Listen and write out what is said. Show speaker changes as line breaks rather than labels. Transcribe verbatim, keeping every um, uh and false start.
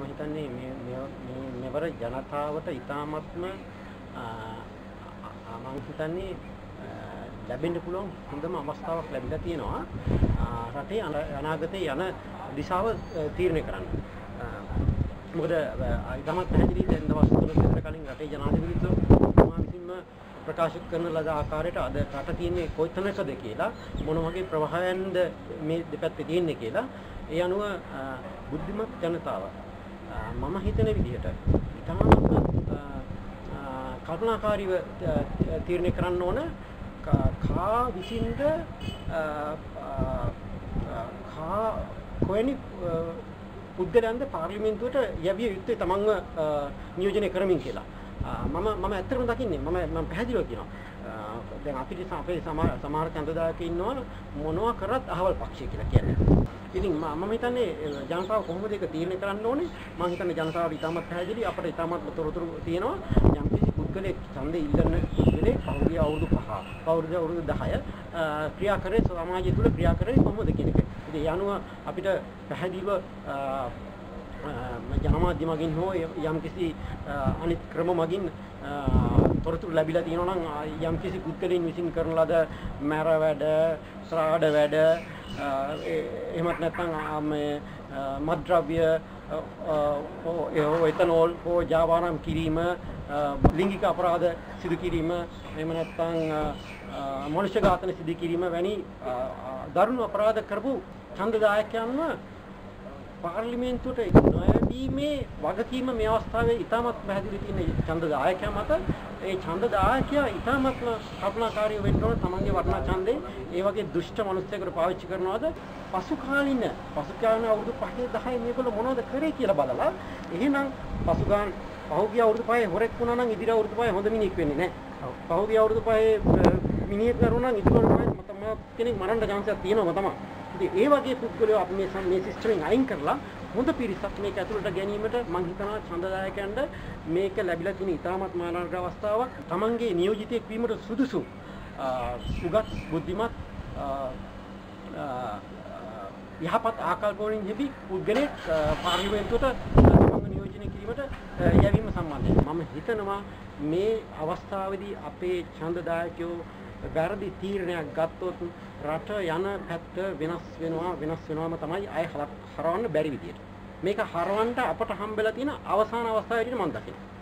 හිතන්නේ මේ මේ මෙවර ජනතාවට ඉතාමත්ම මම හිතන්නේ ලැබෙන්න පුළුවන් හොඳම අවස්ථාවක් ලැබිලා තියෙනවා රටේ අනාගතයේ යන දිශාව තීරණය කරන්න. මොකද ඉතාමත් පැහැදිලි දැන් දවස් තුනක විතර කලින් රටේ ජනාධිපතිතුමා විසින්ම ප්‍රකාශ කරන ලද ආකාරයට අද රට තියෙන්නේ කොයිතැනකද කියලා මොන වගේ ප්‍රවාහයන්ද මේ දෙපැත්තේ තියෙන්නේ කියලා ඒ අනුව බුද්ධිමත් ජනතාව මම හිතන විදිහට ඉතාමත් කල්පනාකාරීව තීරණය කරන්න ඕන කා විසින්ද කා කොහෙනි පුද්ගලයන්ද පාර්ලිමේන්තුවට යවිය යුත්තේ තමන්ව නියෝජනය කරමින් කියලා. මම මම ඇත්තටම දකින්නේ මම මම පැහැදිලිව කියනවා. දැන් අපිට අපේ සමහර කන්දදායකයෝ ඉන්නවා මොනවා කරත් අහවල් පක්ෂය කියලා කියන්නේ. ඉතින් මම හිතන්නේ ජනතාව කොහොමද ඒක තීරණය කරන්න ඕනේ? මම හිතන්නේ ජනතාවට ඉතාමත් පැහැදිලි අපිට ඉතාමත් තොරතුරු තියෙනවා. යම් කිසි පුද්ගලයෙක් ඡන්දේ ඉල්ලන පුද්ගලයෙක් පහුගිය අවුරුදු පහ, පෞරුදු අවුරුදු දහය ක්‍රියා කරේ සමාජය තුළ ක්‍රියා කරේ කොහොමද කියන එක. ඉතින් ඒ අනුව අපිට පැහැදිලිව ජනමාධ්‍ය මගින් හෝ යම් කිසි අනිත් ක්‍රම මගින් තොරතුරු ලැබිලා තියෙනවා නම් යම් කිසි පුද්ගලයන් විසින් කරන ලද මැර වැඩ, ශ්‍රාඩ වැඩ, එහෙමත් නැත්නම් මේ මත්ද්‍රව්‍ය හෝ එතනෝල් හෝ ජාවාරම් කිරීම, ලිංගික අපරාධ සිදු කිරීම, එහෙම නැත්නම් මනුෂ්‍ය ඝාතන සිදු කිරීම වැනි දරුණු අපරාධ කරපු ඡන්දදායකයන්ව පාර්ලිමේන්තුවට නොයැවීමේ වගකීම මේ අවස්ථාවේ ඉතාමත් පැහැදිලි තියෙන ඡන්දදායකයා මත ඒ ඡන්දදායකයා ඉතාමත් කල්පනාකාරී වෙන්න ඕන තමන්ගේ වටිනා ඡන්දේ ඒ වගේ දුෂ්ට මිනිස්සුන්ට පාවිච්චි කරනවාද පසු කාලින පසු කාලින අවුරුදු පහේ දහයේ මේගොල්ලෝ මොනවද කරේ කියලා බලලා එහෙනම් පසු ගාන පහුගිය අවුරුදු පහේ හොරෙක් වුණා නම් ඉදිරි අවුරුදු පහේ හොඳ මිනිහෙක් වෙන්නේ නැහැ. පහුගිය අවුරුදු පහේ මිනිහෙක් කරුණා නම් ඉදිරි අවුරුදු පහේ මම කෙනෙක් මරන්න chance එකක් තියෙනවා තමයි. ඉතින් ඒ වගේ පුද්ගලයෝ අපි මේ මේ සිස්ටමෙන් අයින් කරලා හොඳ පිරිසක් මේක ඇතුළට ගැනීමට මම හිතනවා ඡන්දදායකයන්ට මේක ලැබිලා තියෙන ඉතාමත් මානසික අවස්ථාවක්. තමන්ගේ නියෝජිතයෙක් වීමට සුදුසු සුගත් බුද්ධිමත් යහපත් ආකල්ප වලින් හිපි පුද්ගලෙක් පාර්ලිමේන්තුවට තමන්ව නියෝජනය කිරීමට යැවීම සම්බන්ධයෙන් මම හිතනවා මේ අවස්ථාවේදී අපේ ඡන්දදායකයෝ වැරදි තීරණයක් ගත්තොත් රට යන පැත්ත වෙනස් වෙනවා වෙනස් වෙනවම තමයි අය හරවන්න බැරි විදියට. මේක හරවන්න අපට හම්බෙලා තියෙන අවසාන අවස්ථාවේදී මම දකිනවා.